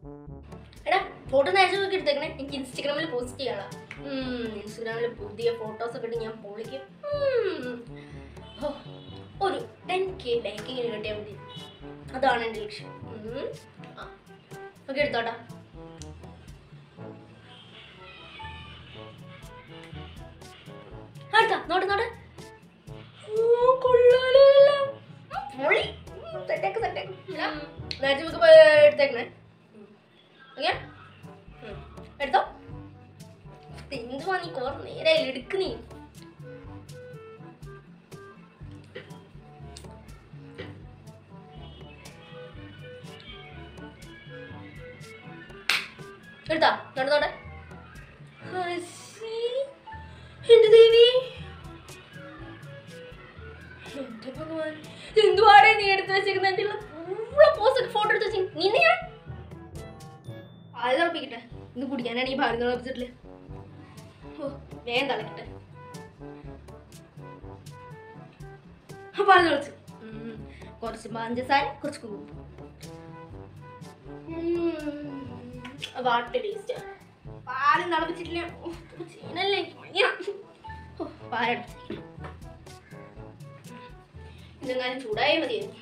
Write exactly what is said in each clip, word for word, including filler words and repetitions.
എടാ ഫോട്ടോ നേരത്തെ നോക്കി എടുത്തേക്കണേ. എനിക്ക് ഇൻസ്റ്റാഗ്രാമിൽ പോസ്റ്റ് ചെയ്യാനാ. ഇൻസ്റ്റാഗ്രാമിൽ പുതിയ ഫോട്ടോസൊക്കെ ഇട്ട് ഞാൻ പൊളിക്കും. ഒരു ടെൻ കെ ലൈക്കിങ്ങിന് കിട്ടിയാൽ മതി. അതാണ് എൻ്റെ ലക്ഷ്യം. ആ ഓക്കെ എടുത്തോട്ടാ. അടുത്ത നോട്ട് നോട്ട് നേരത്തെ നമുക്ക് എടുത്തേക്കണേ. ഓക്കെ എടുത്തോ. എന്തുവാ നീ കുറെ നേരം എടുക്കുന്നീ? എടുത്താ നടന്നോട്ടെ. എന്റെ ദേവി, എന്റെ ഭഗവാൻ, എന്തുവാടേ നീ എടുത്ത് വെച്ചിരിക്കുന്ന? പോസ്റ്റ് ഫോട്ടോ എടുത്ത് വെച്ച് നിന്നെ ഞാൻ അത് തിളപ്പിക്കട്ടെ. ഇന്ന് കുടിക്കാനാണ് ഈ ഭാര്യ തിളപ്പിച്ചിട്ടില്ല. ഓ വേഗം തിളക്കട്ടെ. പാല് തിളച്ചു. കുറച്ച് പഞ്ചസാര, കുറച്ച് കുരുമുളക്. What taste. പാലും തിളപ്പിച്ചിട്ടില്ല. ചീനല്ലേ പാലെടുത്ത് ഇതെങ്ങാനും ചൂടായാൽ മതിയായിരുന്നു.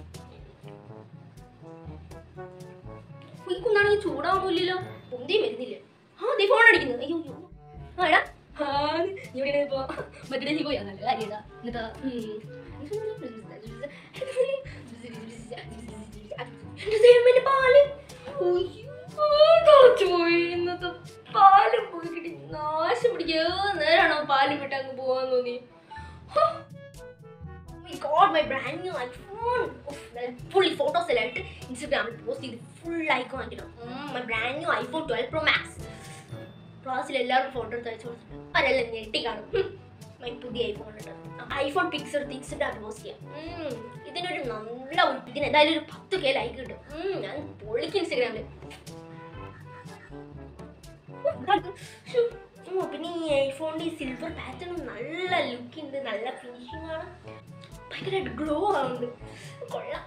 ഈ കുന്നാണെങ്കിൽ ചൂടാവുന്നില്ലല്ലോ. പൊന്തിയും വരുന്നില്ല. ആ നീ ഫോൺ അടിക്കുന്നത്. അയ്യോ അയ്യോ ആടാ ഇവിടെ ഇപ്പോ മറ്റേ നീ പോയാ നല്ല കാര്യടാ. എന്നിട്ടാ പാല് തിളച്ചു പോയി. ഇന്നത്തെ പാലും പോയി കിട്ടി നാശം പിടിക്കുക. നേരാണോ പാലും വിട്ട് അങ്ങ് പോവാൻ തോന്നി. God, my brand new iPhone. Full photos select Instagram post ചെയ്ത് full icon ആക്കിടാം. My brand new iPhone twelve Pro Max. ക്ലാസ്സിൽ എല്ലാവരും ഫോട്ടോ എടുത്ത് അയച്ചു കൊടുത്തിട്ട് അതെല്ലാം ഞെട്ടി കാണും. മൈ പുതിയ ഐഫോൺ ഉണ്ട്. ഐഫോൺ പിക്സ് എടുത്ത് ഇൻസ്റ്റഗ്രാമിൽ പോസ്റ്റ് ചെയ്യാം. ഇതിനൊരു നല്ല ഒരു ഇതിന് എന്തായാലും ഒരു പത്ത് കെ ലൈക്ക് കിട്ടും. ഞാൻ പൊളിക്കും ഇൻസ്റ്റഗ്രാമിൽ. പിന്നെ ഈ ഐഫോണിൻ്റെ ഈ സിൽവർ പാറ്റേൺ നല്ല ലുക്ക് ഉണ്ട്, നല്ല ഫിനിഷിംഗ് ആണ്, ഭയങ്കരമായിട്ട് ഗ്ലോ ആവുന്നുണ്ട്. കൊള്ളാം.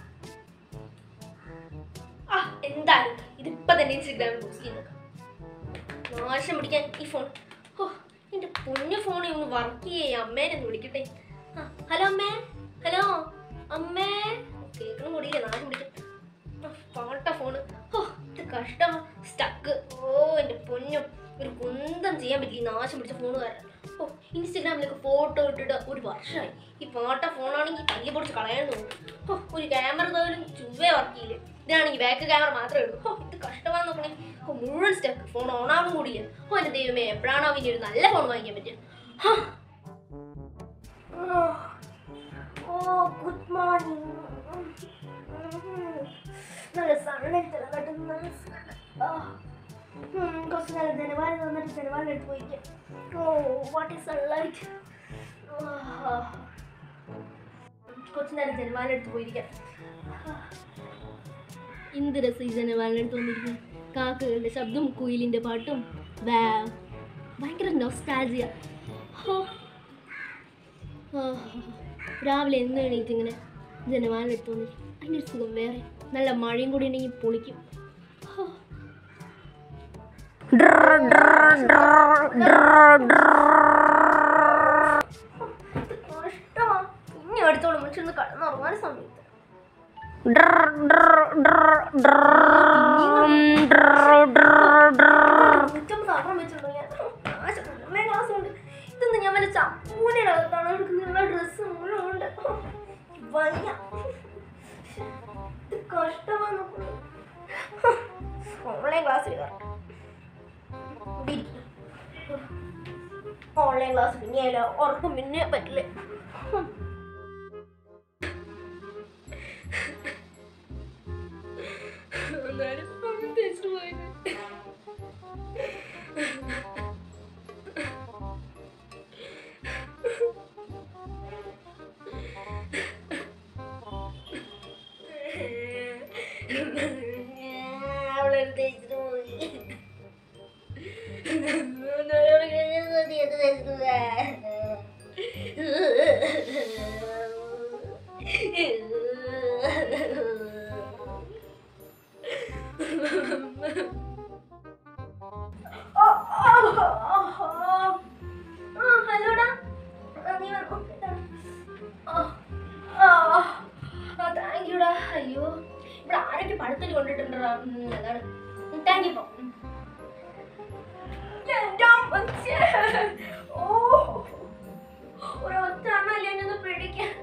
ആ എന്തായാലും ഇതിപ്പോ തന്നെ ഇൻസ്റ്റഗ്രാമിൽ പോസ്റ്റ് ചെയ്യുന്നത്. നാശം പിടിക്കാൻ ഈ ഫോൺ. ഓ എൻ്റെ പൊന്നു ഫോണിൽ ഒന്ന് വർക്ക് ചെയ്യേ. അമ്മേനെ ഒന്ന് വിളിക്കട്ടെ. ആ ഹലോ അമ്മേ. ഹലോ അമ്മേ. കേൾക്കണം കൂടിയില്ലേ. നാശം പിടിക്കാൻ പാട്ട ഫോണ്. ഓ ഇത് കഷ്ടമാ. സ്റ്റക്ക്. ഓ എൻ്റെ പൊന്നു ഒരു കുന്തം ചെയ്യാൻ പറ്റില്ല നാശം പിടിച്ച ഫോണ് കാരണം. ഓ ഇൻസ്റ്റഗ്രാമിലൊക്കെ ഫോട്ടോ ഇട്ടിട്ട് ഒരു വർഷമായി. ഈ പാട്ട ഫോണാണെങ്കിൽ തല്ലി പൊടിച്ച് കളയാൻ തോന്നും. ഓ ഒരു ക്യാമറ പോലും ചുവ്വേ വർക്ക് ചെയ്യില്ല. ഇതിനാണെങ്കിൽ ബാക്ക് ക്യാമറ മാത്രമേ ഉള്ളൂ. ഓ ഇത് കഷ്ടമാണെന്ന് നോക്കണേ. ഓ മുഴുവൻ സ്റ്റക്ക്. ഫോൺ ഓണാവും കൂടിയില്ല. ഓ എൻ്റെ ദൈവമേ എപ്പോഴാണോ അവന് ഒരു നല്ല ഫോൺ വാങ്ങിക്കാൻ പറ്റുക. Oh good morning. നല്ല സൺലൈറ്റ് കുറച്ച് നല്ല ജനവാലി വന്നിട്ട് ജനവാലി എടുത്ത് പോയിക്കാം. Oh what is sunlight. കുറച്ച് നേരം ജനവാലി എടുത്ത് പോയിരിക്കാം. എന്ത് രസം ഈ ജനവാലി എടുത്ത് വന്നിരിക്കും. കാക്കകളുടെ ശബ്ദം, കുയിലിൻ്റെ പാട്ടും. വാ ഭയങ്കര നൊസ്റ്റാൾജിയ. രാവിലെ എന്ന് എണീറ്റ് ഇങ്ങനെ ജനവാലി എടുത്ത് വന്നിരിക്കും. അതിൻ്റെ ഒരു സുഖം വേറെ. നല്ല മഴയും കൂടി ഉണ്ടെങ്കിൽ പൊളിക്കും. ഇനി അടുത്തോളം മനുഷ്യന്ന് കടന്നുറങ്ങാൻ സമയത്ത് ഇതൊന്നും ഞാൻ വല്ല ചപ്പൂനയുടെ അകത്താണ് എടുക്കുന്ന ഡ്രസ്സ് മുഴുവനുണ്ട്. വയ്യ ഇത് കഷ്ടമാണ്. ഓൺലൈൻ ക്ലാസ്സിൽ കയറട്ടെ. ഓൺലൈൻ ക്ലാസ് പിന്നെയല്ല ഉറക്കം പിന്നെ പറ്റില്ല. അവളെ തേച്ചിട്ട് പോയി. ഹലോടാ, നീ താങ്ക് യുടാ. അയ്യോ, ഇവിടെ ആരൊക്കെ പഴത്തിൽ കൊണ്ടിട്ടുണ്ടാ. അതാണ് താങ്ക് യു. ഓ, ഒരൊറ്റ അമ്മല്ലേ എന്നെ പിടിക്കാൻ.